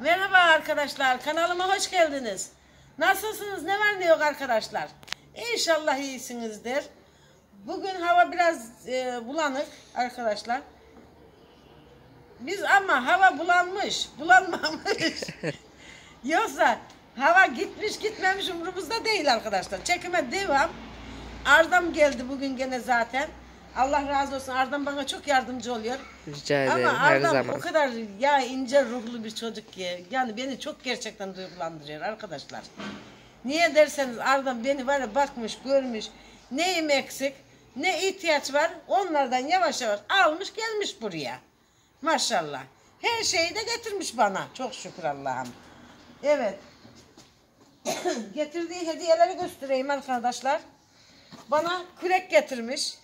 Merhaba arkadaşlar, kanalıma hoş geldiniz. Nasılsınız, ne var ne yok arkadaşlar? İnşallah iyisinizdir. Bugün hava biraz bulanık arkadaşlar. Biz ama hava bulanmamış. Yoksa hava gitmiş gitmemiş umurumuzda değil arkadaşlar. Çekime devam. Ardam geldi bugün gene zaten. Allah razı olsun. Ardam bana çok yardımcı oluyor. Rica ederim, ama her Ardam zaman. o kadar ya ince ruhlu bir çocuk ki. Yani beni çok gerçekten duygulandırıyor arkadaşlar. Niye derseniz Ardam beni var ya bakmış, görmüş. Neyim eksik, ne ihtiyaç var onlardan yavaş yavaş almış gelmiş buraya. Maşallah. Her şeyi de getirmiş bana. Çok şükür Allah'ım. Evet. Getirdiği hediyeleri göstereyim arkadaşlar. Bana kürek getirmiş.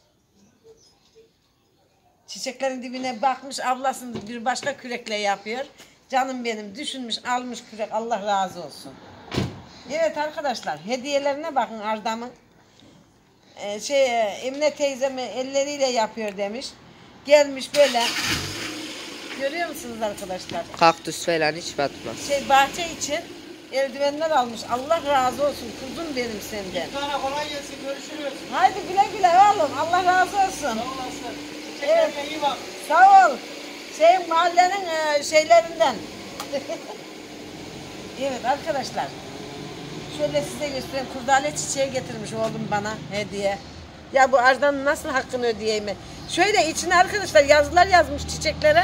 Çiçeklerin dibine bakmış, ablasını bir başka kürekle yapıyor. Canım benim düşünmüş, almış kürek. Allah razı olsun. Evet arkadaşlar, hediyelerine bakın Ardam'ın. Emine teyzemi elleriyle yapıyor demiş. Gelmiş böyle. Görüyor musunuz arkadaşlar? Kaktüs falan hiç batmaz. Bahçe için eldivenler almış. Allah razı olsun kuzum benim senden. Sana kolay gelsin, görüşürüz. Haydi güle güle oğlum. Allah razı olsun. Sağ olasın. Evet. Çiçeklerine iyi bak. Sağ ol. Mahallenin şeylerinden. Evet arkadaşlar. Şöyle size göstereyim. Kurdale çiçeği getirmiş oğlum bana hediye. Ya bu Arda'nın nasıl hakkını ödeyeyim mi? Şöyle içine arkadaşlar yazılar yazmış çiçeklere.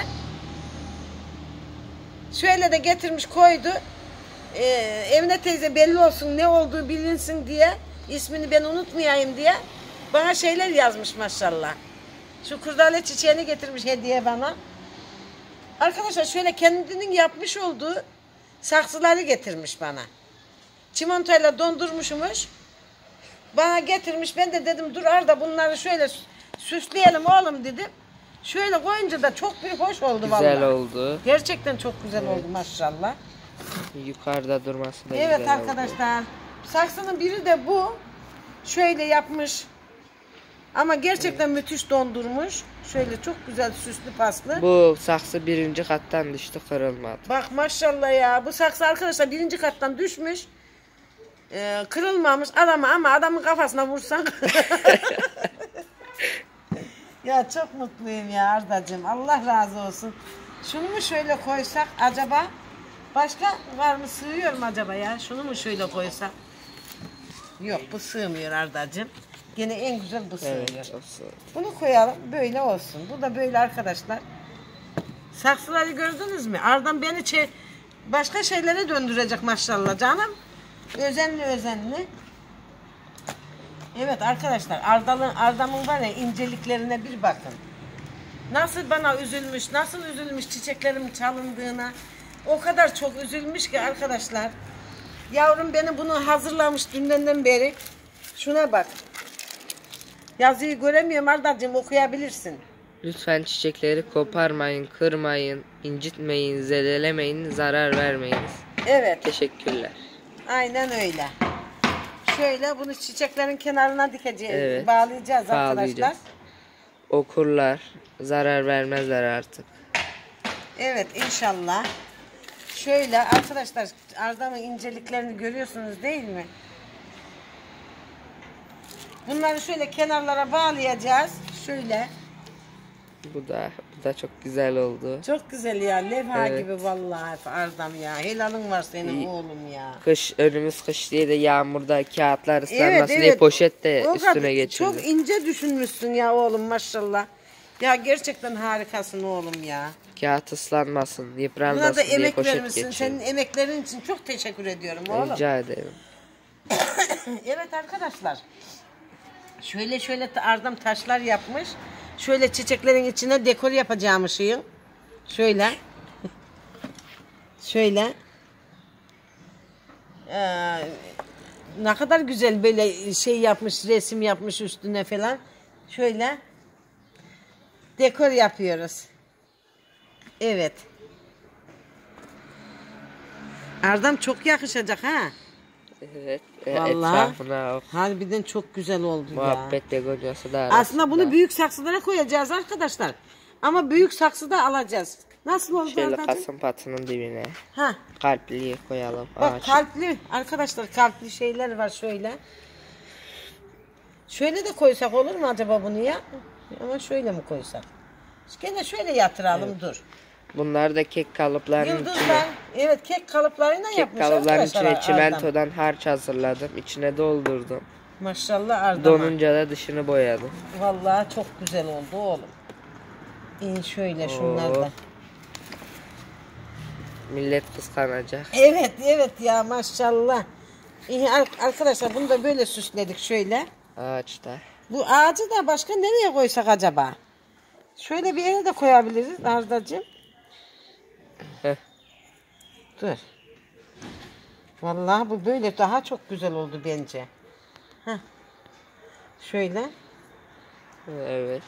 Şöyle de getirmiş koydu. Emine teyze belli olsun ne olduğu bilinsin diye. İsmini ben unutmayayım diye. Bana şeyler yazmış maşallah. Şu kurdale çiçeğini getirmiş hediye bana. Arkadaşlar şöyle kendinin yapmış olduğu saksıları getirmiş bana. Çimentoyla dondurmuşmuş. Bana getirmiş. Ben de dedim dur Arda bunları şöyle süsleyelim oğlum dedim. Şöyle koyunca da çok bir hoş oldu vallahi. Güzel oldu. Gerçekten çok güzel oldu maşallah. Yukarıda durması da Evet güzel arkadaşlar. Saksının biri de bu. Şöyle yapmış. Ama gerçekten müthiş dondurmuş. Şöyle çok güzel süslü paslı. Bu saksı birinci kattan düştü, kırılmadı. Bak maşallah ya. Bu saksı arkadaşlar birinci kattan düşmüş. Kırılmamış ama adamın kafasına vursan. Ya çok mutluyum ya Ardacığım. Allah razı olsun. Şunu mu şöyle koysak acaba? Başka var mı? Sığıyor mu acaba ya? Şunu mu şöyle koysak? Yok bu sığmıyor Ardacığım. Gene en güzel bu sığıyor. Evet, olsun. Bunu koyalım böyle olsun. Bu da böyle arkadaşlar. Saksıları gördünüz mü? Ardam beni başka şeylere döndürecek maşallah canım. Özenli. Evet arkadaşlar Ardam'ın var ya inceliklerine bir bakın. Nasıl bana üzülmüş çiçeklerim çalındığına. O kadar çok üzülmüş ki arkadaşlar. Yavrum beni bunu hazırlamış dünden beri. Şuna bak. Yazıyı göremiyorum Ardacığım okuyabilirsin. Lütfen çiçekleri koparmayın, kırmayın, incitmeyin, zedelemeyin, zarar vermeyiniz. Evet. Teşekkürler. Aynen öyle. Şöyle bunu çiçeklerin kenarına dikeceğiz. Evet. Bağlayacağız arkadaşlar. Okurlar, zarar vermezler artık. Evet inşallah. Şöyle arkadaşlar Arda'nın inceliklerini görüyorsunuz değil mi? Bunları şöyle kenarlara bağlayacağız. Şöyle. Bu da çok güzel oldu. Çok güzel ya. Levha Evet. gibi vallahi Ardam ya. Helalın var senin oğlum ya. Önümüz kış diye de yağmurda kağıtlar ıslanmasın diye poşet de üstüne geçirdim. Çok ince düşünmüşsün ya oğlum maşallah. Ya gerçekten harikasın oğlum ya. Kağıt ıslanmasın, Buna yıpranmasın da diye emek poşet vermişsin. geçirdim. Senin emeklerin için çok teşekkür ediyorum oğlum. Rica ederim. Evet arkadaşlar. Şöyle Ardam taşlar yapmış. Şöyle çiçeklerin içine dekor yapacağım ışığı. Şöyle. Şöyle. Ne kadar güzel böyle şey yapmış, resim yapmış üstüne falan. Şöyle. Dekor yapıyoruz. Evet. Ardam çok yakışacak ha. Evet. Vallahi. Etrafına Harbiden çok güzel oldu ya. muhabbet begonyası da Aslında bunu büyük saksılara koyacağız arkadaşlar. Ama büyük saksı da alacağız. Nasıl oldu Şöyle Ardacığım? kasım patının dibine Ha. kalpliyi koyalım. Bak kalpli arkadaşlar, kalpli şeyler var şöyle. Şöyle de koysak olur mu acaba bunu ya? Ama şöyle mi koysak? Gene şöyle yatıralım, dur. Bunlar da kek kalıplarının içine. Yıldızlar, evet, kek kalıplarıyla Kek yapmış kalıplarının arkadaşlar. içine Ardam. çimentodan harç hazırladım. İçine doldurdum. Maşallah Ardam. Donunca da dışını boyadım. Vallahi çok güzel oldu oğlum. İyi, şöyle şunlar da. Millet kıskanacak. Evet evet ya, maşallah. İyi arkadaşlar, bunu da böyle süsledik şöyle. Ağaçta. Bu ağacı da başka nereye koysak acaba? Şöyle bir yere de koyabiliriz Ardacığım. Heh. Dur. Vallahi bu böyle daha çok güzel oldu bence. Heh. Şöyle. Evet.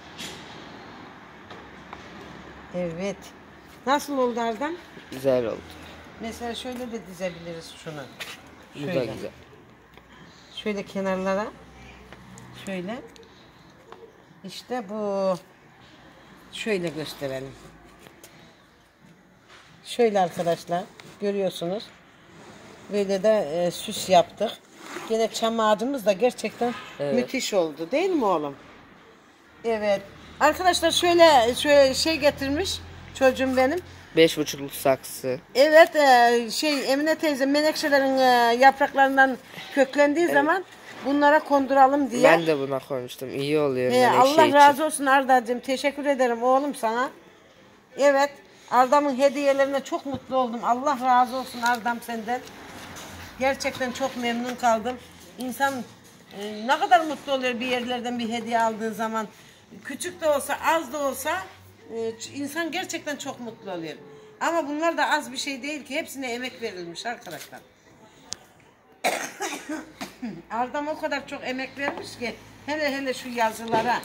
Evet. Nasıl oldu Ardam? Güzel oldu. Mesela şöyle de dizebiliriz şunu. Bu da Şöyle. güzel. Şöyle kenarlara. Şöyle. İşte bu. Şöyle gösterelim. Şöyle arkadaşlar. Görüyorsunuz. Böyle de süs yaptık. Yine çam ağacımız da gerçekten müthiş oldu. Değil mi oğlum? Evet. Arkadaşlar şöyle şey getirmiş çocuğum benim. 5,5'luk saksı. Evet, Emine teyze menekşelerin yapraklarından köklendiği zaman bunlara konduralım diye. Ben de buna koymuştum. İyi oluyor menekşe Allah için. razı olsun Arda'cığım. Teşekkür ederim oğlum sana. Evet, Arda'mın hediyelerine çok mutlu oldum. Allah razı olsun Arda'm senden. Gerçekten çok memnun kaldım. İnsan ne kadar mutlu oluyor bir yerlerden bir hediye aldığı zaman. Küçük de olsa, az da olsa insan gerçekten çok mutlu oluyor. Ama bunlar da az bir şey değil ki. Hepsine emek verilmiş arkadaşlar. Arda'm o kadar çok emek vermiş ki, hele şu yazılara,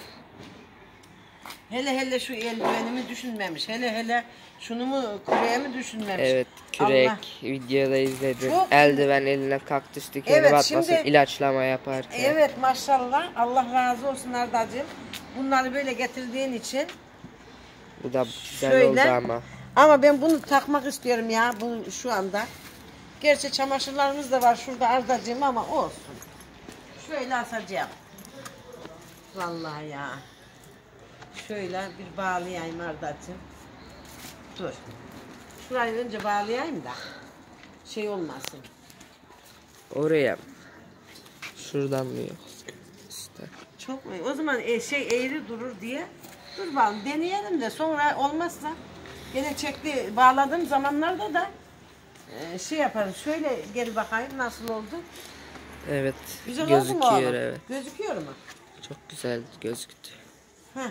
hele şu eldivenimi düşünmemiş, hele şunu mu, küreğimi düşünmemiş. Evet, kürek Allah. videoda izledim. Çok- Eldiven eline kaktüs dikeni Evet, batmasın şimdi- ilaçlama yaparken. Evet maşallah, Allah razı olsun Arda'cığım. Bunları böyle getirdiğin için. Bu da güzel Şöyle. oldu ama. Ama ben bunu takmak istiyorum ya bu şu anda. Gerçi çamaşırlarımız da var şurada Arda'cığım ama olsun. Şöyle asacağım. Vallahi ya. Şöyle bir bağlayayım Arda'cığım. Dur. Şurayı önce bağlayayım da şey olmasın. Oraya mı? Şuradan mı yoksa? İşte. Çok mu? O zaman eğri durur diye. Dur bakalım deneyelim de sonra olmazsa gene çekti bağladığım zamanlarda da şey yaparım. Şöyle geri bakayım nasıl oldu. Evet. Güzel oldu mu gözüküyor oğlum? evet. Gözüküyor mu? Çok güzel gözüktü. Heh.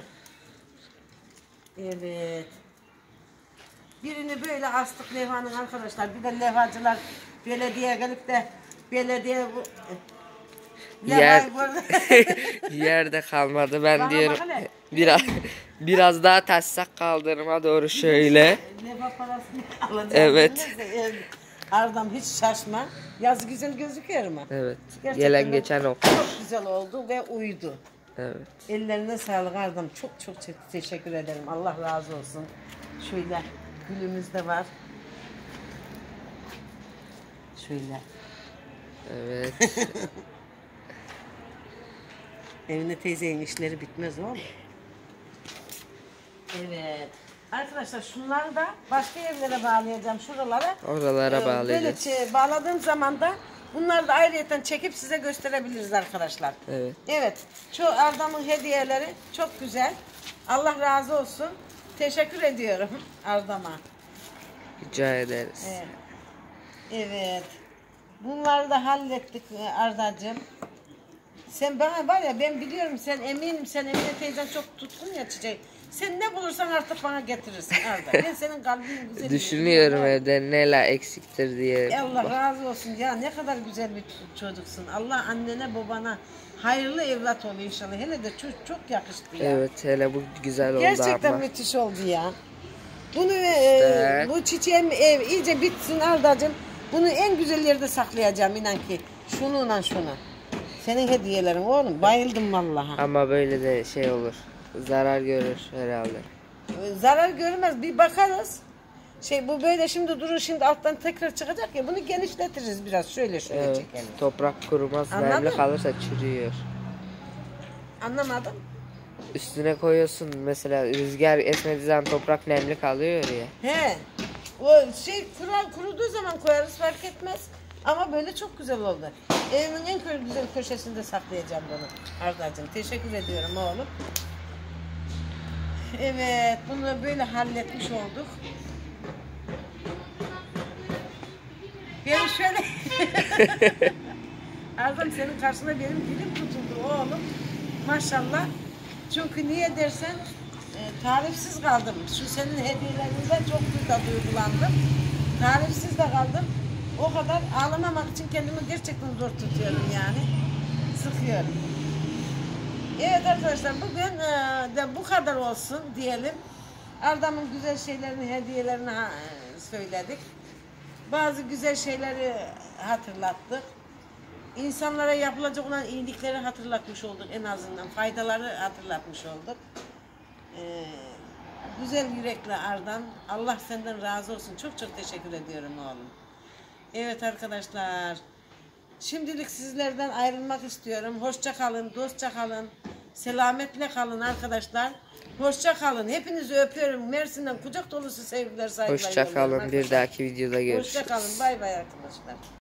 Evet. Birini böyle astık levhanın arkadaşlar. Bir de levhacılar belediye gelip de belediye bu Yer, levhayı burada. yerde kalmadı. Ben Bana diyorum bak hele. biraz daha taşsak kaldırıma doğru şöyle. Levha parasını alacağım. Evet. Neyse, Ardam hiç şaşma. Yazı güzel gözüküyor mu? Evet. Gerçekten Gelen de geçen ok. Çok güzel oldu ve uydu. Evet. Ellerine sağlık Ardam. Çok teşekkür ederim. Allah razı olsun. Şöyle gülümüz de var. Şöyle. Evet. Emine teyzenin işleri bitmez oğlum. Evet. Arkadaşlar şunları da başka yerlere bağlayacağım. Şuralara. Oralara bağlayacağız. Böyle bağladığım zaman da bunları da ayrıyeten çekip size gösterebiliriz arkadaşlar. Evet. Evet. Ardam'ın hediyeleri çok güzel. Allah razı olsun. Teşekkür ediyorum Ardam'a. Rica ederiz. Evet. Evet. Bunları da hallettik Arda'cığım. Sen bana var ya, ben biliyorum sen eminim, sen Emine teyzen çok tutkun ya çiçeği. Sen ne bulursan artık bana getirirsin Arda. Ben senin kalbinin güzel. Düşünüyorum evde neler eksiktir diye. Allah razı olsun ya, ne kadar güzel bir çocuksun. Allah annene babana hayırlı evlat ol inşallah. Hele de çok yakıştı ya. Evet hele bu güzel oldu Gerçekten ama. müthiş oldu ya. Bunu İşte. bu çiçeğim iyice bitsin Arda'cığım. Bunu en güzel yerde saklayacağım inan ki. Şununla şunu. Senin hediyelerin oğlum. Bayıldım vallahi. Ama böyle de şey olur. Zarar görür herhalde. Zarar görmez. Bir bakarız. Bu böyle şimdi durur, şimdi alttan tekrar çıkacak ya, bunu genişletiriz biraz, şöyle Evet, çekelim. toprak kurumaz, Anladın nemli mı? kalırsa çürüyor. Anlamadım. Üstüne koyuyorsun mesela, rüzgar esmediği zaman toprak nemli kalıyor ya. He. O kuruduğu zaman koyarız, fark etmez. Ama böyle çok güzel oldu. Evimin en güzel köşesinde saklayacağım bunu. Ardacığım teşekkür ediyorum oğlum. Evet, bunu böyle halletmiş olduk. Ben şöyle... Ardam, senin karşısında benim dilim tutuldu oğlum. Maşallah. Çünkü niye dersen tarifsiz kaldım. Şu senin hediyelerinden çok da duygulandım. Tarifsiz de kaldım. O kadar ağlamamak için kendimi gerçekten zor tutuyorum yani. Sıkıyorum. Evet arkadaşlar, bugün de bu kadar olsun diyelim. Ardam'ın güzel şeylerini, hediyelerini söyledik. Bazı güzel şeyleri hatırlattık. İnsanlara yapılacak olan iyilikleri hatırlatmış olduk en azından. Faydaları hatırlatmış olduk. Güzel yürekli Ardam. Allah senden razı olsun. Çok çok teşekkür ediyorum oğlum. Evet arkadaşlar. Şimdilik sizlerden ayrılmak istiyorum. Hoşça kalın, dostça kalın. Selametle kalın arkadaşlar. Hoşça kalın. Hepinizi öpüyorum. Mersin'den kucak dolusu sevgiler, saygılar. Hoşça kalın. Bir dahaki videoda görüşürüz. Hoşça kalın. Bay bay arkadaşlar.